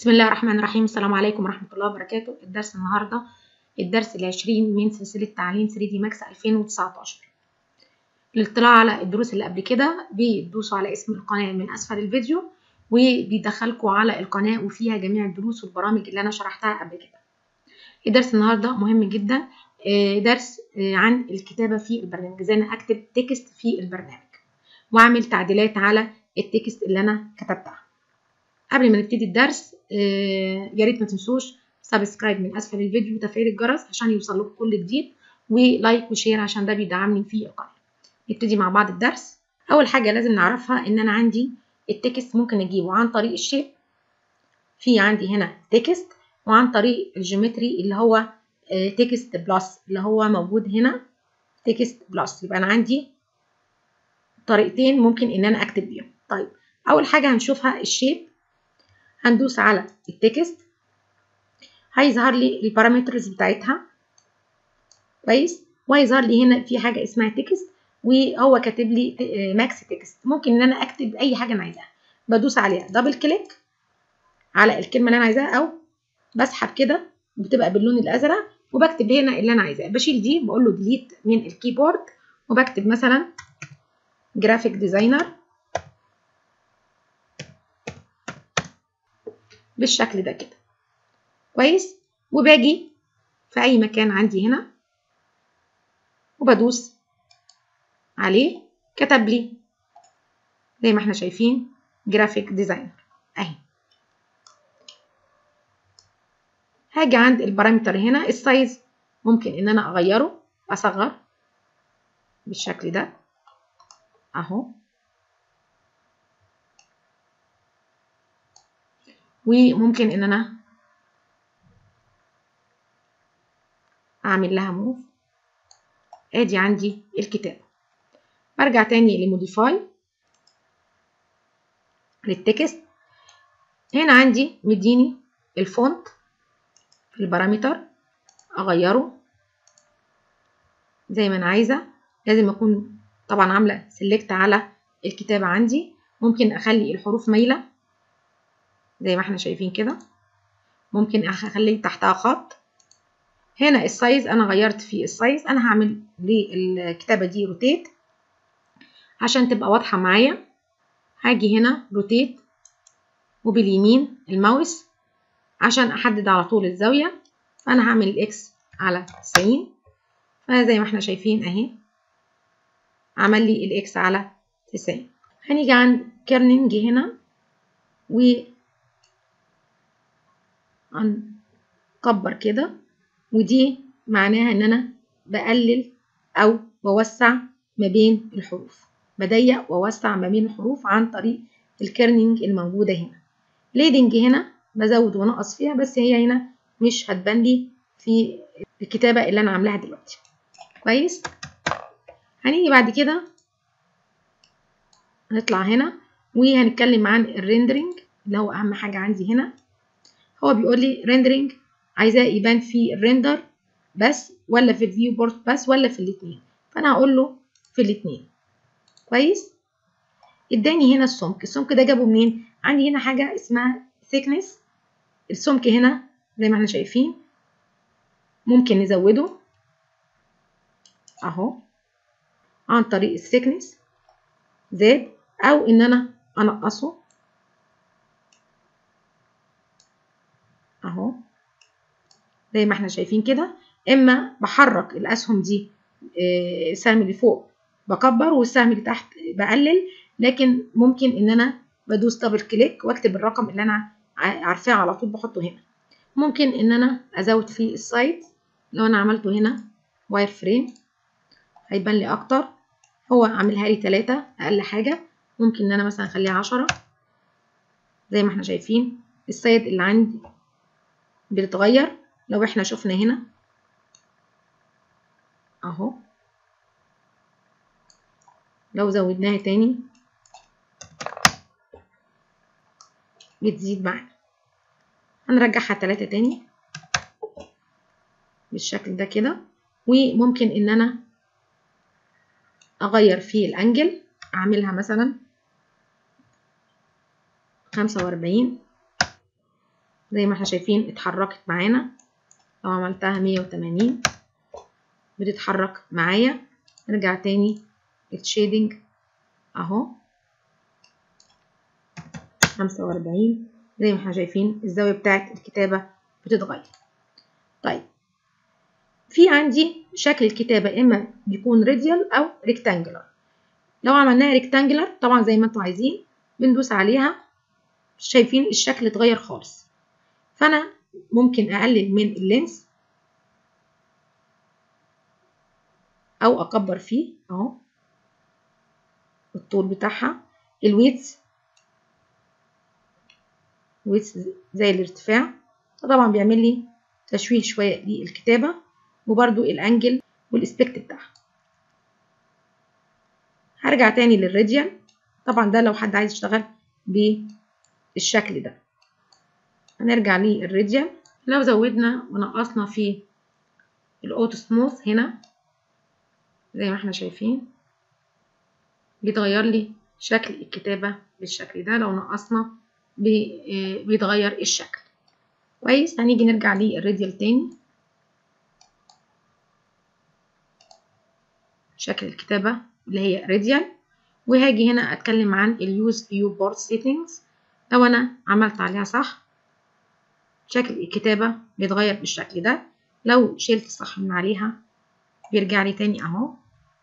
بسم الله الرحمن الرحيم. السلام عليكم ورحمة الله وبركاته. الدرس النهاردة الدرس ال20 من سلسلة تعليم 3D Max 2019. للاطلاع على الدروس اللي قبل كده بتدوسوا على اسم القناة من أسفل الفيديو وبيدخلكوا على القناة وفيها جميع الدروس والبرامج اللي أنا شرحتها قبل كده. الدرس النهاردة مهم جدا، درس عن الكتابة في البرنامج، ازاي أنا أكتب تكست في البرنامج وأعمل تعديلات على التكست اللي أنا كتبتها. قبل ما نبتدي الدرس يا ريت ما تنسوش سبسكرايب من اسفل الفيديو وتفعيل الجرس عشان يوصل لكم كل جديد، ولايك وشير عشان ده بيدعمني في القناه. نبتدي مع بعض الدرس. اول حاجه لازم نعرفها ان انا عندي التكست ممكن اجيبه عن طريق الشيب، في عندي هنا تكست، وعن طريق الجيومتري اللي هو تكست بلس اللي هو موجود هنا تكست بلس. يبقى انا عندي طريقتين ممكن ان انا اكتب بيهم. طيب اول حاجه هنشوفها الشيب، هندوس على التكست هيظهر لي البارامترز بتاعتها كويس، وهيظهر لي هنا في حاجه اسمها تكست وهو كاتب لي ماكس تكست. ممكن ان انا اكتب اي حاجه انا عايزاها، بدوس عليها دبل كليك على الكلمه اللي انا عايزاها او بسحب كده بتبقى باللون الازرق وبكتب هنا اللي انا عايزاه. بشيل دي بقول له ديليت من الكيبورد وبكتب مثلا جرافيك ديزاينر بالشكل ده كده كويس، وباجي في اي مكان عندي هنا وبدوس عليه كتب لي زي ما احنا شايفين جرافيك ديزاينر اهي. هاجي عند البارامتر هنا السايز ممكن ان انا اغيره، اصغر بالشكل ده اهو، وممكن ان انا اعمل لها موف. ادي عندي الكتابه. برجع تاني لموديفاي للتكست. هنا عندي مديني الفونت في البارامتر، اغيره زي ما انا عايزه. لازم اكون طبعا عامله سيلكت على الكتابه عندي. ممكن اخلي الحروف مايله زي ما احنا شايفين كده، ممكن اخلي تحتها خط. هنا السايز انا غيرت في السايز، انا هعمل للكتابه دي روتيت عشان تبقى واضحه معايا. هاجي هنا روتيت وباليمين الماوس عشان احدد على طول الزاويه، فانا هعمل الاكس على 90. فزي ما احنا شايفين اهي عمل لي الاكس على 90. هنيجي عند كيرنينج هنا هنكبر كده، ودي معناها ان انا بقلل او بوسع ما بين الحروف، بضيق واوسع ما بين الحروف عن طريق الكيرنينج الموجوده هنا. ليدنج هنا بزود ونقص فيها، بس هي هنا مش هتبان لي في الكتابه اللي انا عاملاها دلوقتي كويس. هنيجي بعد كده هنطلع هنا وهنتكلم عن الريندرينج اللي هو اهم حاجه عندي هنا. هو بيقول لي ريندرينج عايزاه يبان في الريندر بس ولا في الفيو بورت بس ولا في الاثنين، فانا هقول له في الاثنين كويس. اداني هنا السمك ده جابه منين؟ عندي هنا حاجه اسمها thickness. السمك هنا زي ما احنا شايفين ممكن نزوده اهو عن طريق الثيكنس زاد، او ان انا انقصه اهو زي ما احنا شايفين كده. اما بحرك الاسهم دي السهم اللي فوق بكبر والسهم اللي تحت بقلل، لكن ممكن ان انا بدوس دبل كليك واكتب الرقم اللي انا عارفاه على طول بحطه هنا. ممكن ان انا ازود فيه السايز، لو انا عملته هنا واير فريم هيبان لي اكتر. هو عاملها لي 3 اقل حاجه، ممكن ان انا مثلا اخليها 10 زي ما احنا شايفين. السايد اللي عندي بتتغير لو احنا شفنا هنا اهو، لو زودناها تاني بتزيد معانا. هنرجعها 3 تاني بالشكل ده كده. وممكن ان انا اغير في الانجل، اعملها مثلا 45 زي ما احنا شايفين اتحركت معانا. لو عملتها 180 بتتحرك معايا. نرجع تاني الشيدنج اهو 45 زي ما احنا شايفين الزاوية بتاعت الكتابة بتتغير. طيب في عندي شكل الكتابة اما بيكون راديال او ريكتانجلر. لو عملناها ريكتانجلر طبعا زي ما انتوا عايزين بندوس عليها، شايفين الشكل اتغير خالص. فانا ممكن اقلل من اللينس او اكبر فيه اهو الطول بتاعها. الويتس زي الارتفاع، طبعا بيعمل لي تشويه شويه للكتابه، وبرده الانجل والاسبكت بتاعها. هرجع تاني للراديال، طبعا ده لو حد عايز يشتغل بالشكل ده. هنرجع للراديال. لو زودنا ونقصنا في الاوتو سموث هنا زي ما احنا شايفين بيتغير لي شكل الكتابة بالشكل ده. لو نقصنا بيتغير الشكل. كويس. هنيجي نرجع للراديال تاني. شكل الكتابة اللي هي راديال، وهاجي هنا اتكلم عن اليوز فيو بورد سيتنجز. لو انا عملت عليها صح شكل الكتابة بيتغير بالشكل ده. لو شلت صح من عليها بيرجع لي تاني اهو.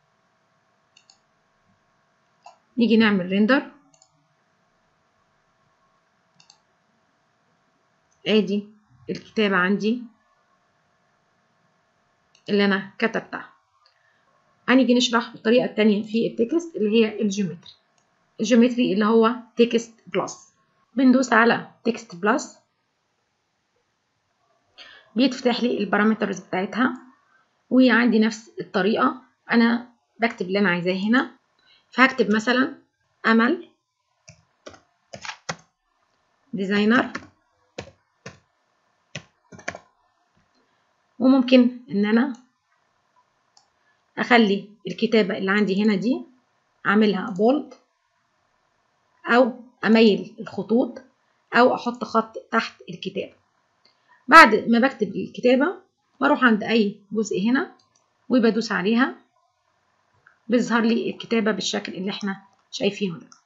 نيجي نعمل ريندر. ادي الكتابة عندي اللي انا كتبتها. هنيجي نشرح الطريقة التانية في التكست اللي هي الجيومتري. الجيومتري اللي هو تكست بلس. بندوس على تكست بلس بيتفتح لي البارامترز بتاعتها، وعندي نفس الطريقة. انا بكتب اللي انا عايزاه هنا، فهكتب مثلا امل ديزاينر، وممكن ان انا اخلي الكتابة اللي عندي هنا دي اعملها بولد، او اميل الخطوط، او احط خط تحت الكتابة. بعد ما بكتب الكتابة بروح عند اي جزء هنا وبدوس عليها بيظهر لي الكتابة بالشكل اللي احنا شايفينه ده.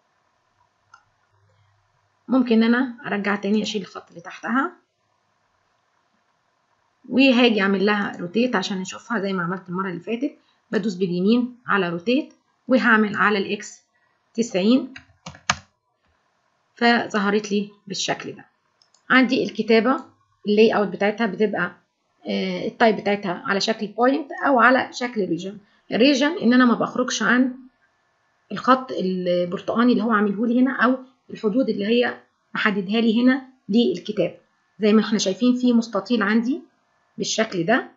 ممكن ان انا ارجع تاني اشيل الخط اللي تحتها، وهاجي اعمل لها روتيت عشان نشوفها زي ما عملت المرة اللي فاتت. بدوس باليمين على روتيت وهعمل على الاكس 90 فظهرت لي بالشكل ده. عندي الكتابة اللاي اوت بتاعتها بتبقى التايب بتاعتها على شكل بوينت او على شكل ريجن. الريجن ان انا ما بخرجش عن الخط البرتقاني اللي هو عامله لي هنا، او الحدود اللي هي محددها لي هنا للكتاب. زي ما احنا شايفين في مستطيل عندي بالشكل ده.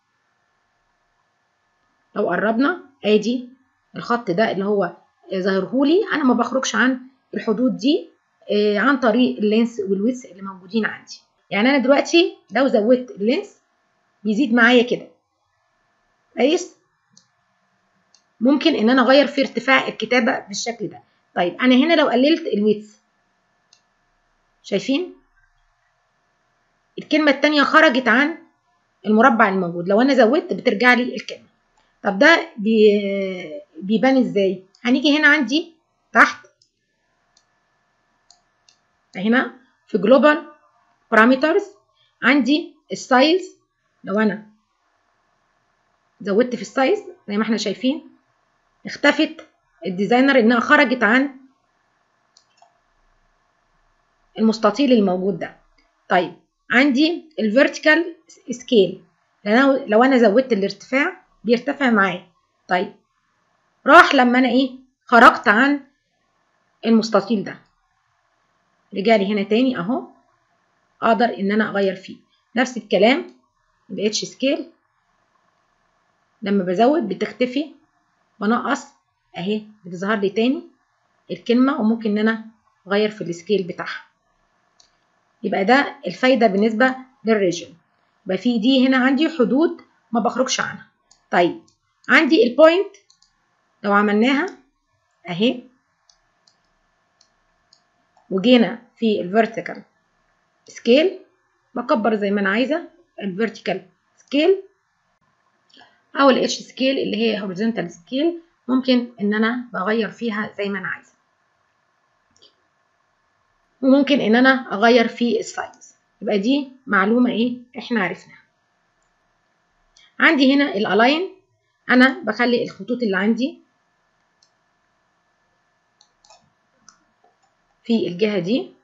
لو قربنا ادي الخط ده اللي هو ظاهره لي، انا ما بخرجش عن الحدود دي عن طريق اللينس والويدث اللي موجودين عندي. يعني انا دلوقتي لو زودت اللينس بيزيد معايا كده. كويس. ممكن ان انا اغير في ارتفاع الكتابة بالشكل ده. طيب انا هنا لو قللت الويدث شايفين الكلمة التانية خرجت عن المربع الموجود. لو انا زودت بترجع لي الكلمة. طب ده بيبان ازاي؟ هنيجي هنا عندي تحت هنا في جلوبال بارامترز عندي السايز. لو انا زودت في السايز زي ما احنا شايفين اختفت الديزاينر انها خرجت عن المستطيل الموجود ده. طيب عندي الفيرتيكال سكيل، لو انا زودت الارتفاع بيرتفع معايا. طيب راح لما انا خرجت عن المستطيل ده رجالي هنا تاني اهو، اقدر ان انا اغير فيه. نفس الكلام الاتش سكيل لما بزود بتختفي، بنقص اهي بتظهر لي تاني الكلمة، وممكن ان انا اغير في السكيل بتاعها. يبقى ده الفايدة بالنسبة للريجن. يبقى في دي هنا عندي حدود ما بخرجش عنها. طيب عندي البوينت لو عملناها اهي وجينا في الفيرتيكال سكيل بكبر زي ما انا عايزه، الفيرتيكال سكيل او الاتش سكيل اللي هي هوريزونتال سكيل، ممكن ان انا بغير فيها زي ما انا عايزه. وممكن ان انا اغير في السايز. يبقى دي معلومه ايه احنا عرفناها. عندي هنا الالاين، انا بخلي الخطوط اللي عندي في الجهه دي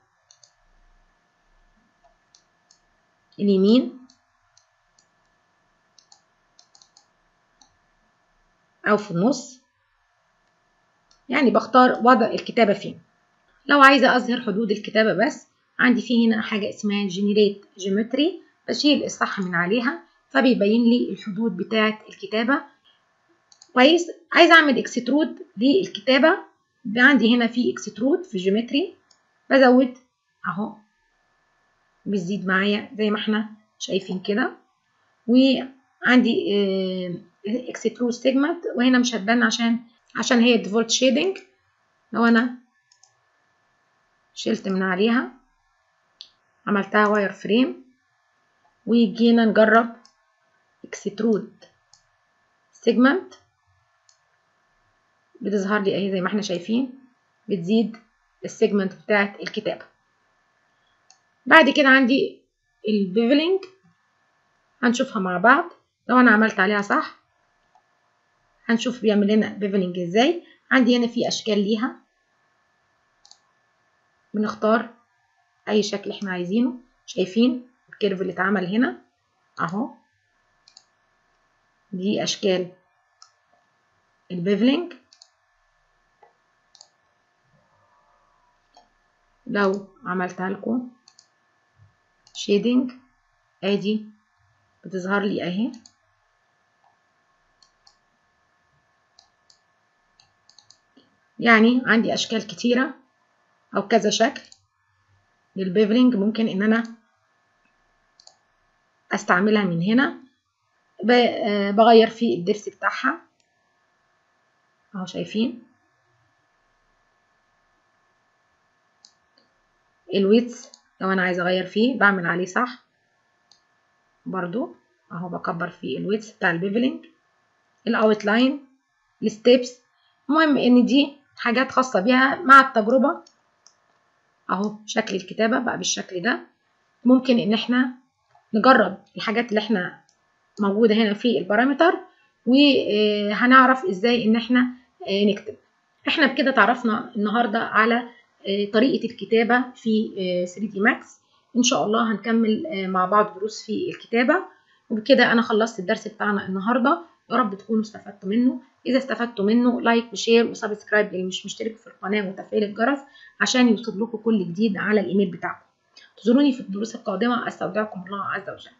اليمين او في النص، يعني بختار وضع الكتابه فين. لو عايزه اظهر حدود الكتابه بس، عندي في هنا حاجه اسمها جنريت جيومتري، بشيل الصح من عليها فبيبين لي الحدود بتاعه الكتابه. كويس. عايزه اعمل اكسترود للكتابه، عندي هنا في اكسترود في جيومتري، بزود اهو، بتزيد معايا زي ما احنا شايفين كده. وعندي اكسترود سيجمنت، وهنا مش هتبان عشان هي ديفولت شيدنج. لو انا شلت من عليها عملتها واير فريم وجينا نجرب اكسترود سيجمنت، بتظهر لي اهي زي ما احنا شايفين، بتزيد السيجمنت بتاعت الكتابة. بعد كده عندي البيفلينج، هنشوفها مع بعض. لو انا عملت عليها صح هنشوف بيعمل لنا بيفلينج ازاي. عندي هنا في اشكال ليها، بنختار اي شكل احنا عايزينه. شايفين الكيرف اللي اتعمل هنا اهو، دي اشكال البيفلينج. لو عملتها لكم شيدنج ادي بتظهر لي اهي. يعني عندي اشكال كتيرة او كذا شكل للبيفلينج، ممكن ان انا استعملها من هنا. بغير في الدرس بتاعها اهو، شايفين الويتس. لو انا عايزه اغير فيه بعمل عليه صح برضو اهو، بكبر في الويتس بتاع البيفلينج. الاوتلاين، الستيبس، المهم ان دي حاجات خاصه بيها مع التجربه. اهو شكل الكتابه بقى بالشكل ده. ممكن ان احنا نجرب الحاجات اللي احنا موجوده هنا في البارامتر، وهنعرف ازاي ان احنا نكتب. احنا بكده تعرفنا النهارده على طريقه الكتابه في 3 دي ماكس. ان شاء الله هنكمل مع بعض دروس في الكتابه. وبكده انا خلصت الدرس بتاعنا النهارده، يا رب تكونوا استفدتوا منه. اذا استفدتوا منه لايك وشير وسبسكرايب للي مش مشترك في القناه وتفعيل الجرس عشان يوصل لكم كل جديد على الايميل بتاعكم. انتظروني في الدروس القادمه، استودعكم الله عز وجل.